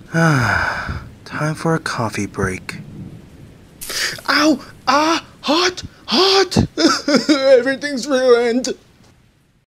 Time for a coffee break. Ow! Ah! Hot! Hot! Everything's ruined!